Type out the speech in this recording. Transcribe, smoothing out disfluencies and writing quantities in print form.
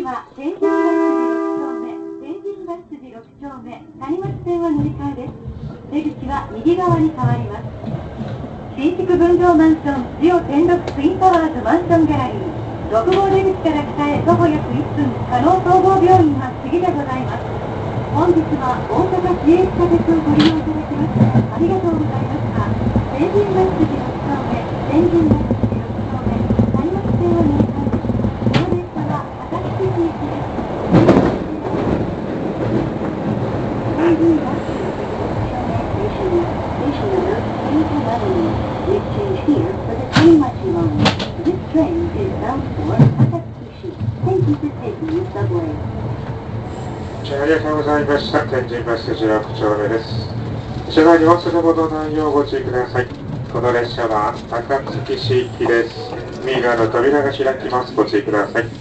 は天神橋筋6丁目、谷町線は乗り換えです。出口は右側に変わります。新築分譲マンションジオ天禄ツインタワーズマンションギャラリー6号出口から北へ徒歩約1分、加納総合病院は次でございます。本日は大阪市営地下鉄をご利用いただきましてありがとうございました。天神橋筋6丁目、天神橋筋6丁目、谷町線は乗り換えです。この列車は高槻市行きです。天神橋筋Station number Queenstown Avenue. Please change here for the Tanimachi line. This train is bound for Akatsuki. Thank you for taking the subway. ありがとうございました。天神橋筋6丁目です。車内に忘れ物ないようご注意ください。この列車は高槻市行きです。右側の扉が開きます。ご注意ください。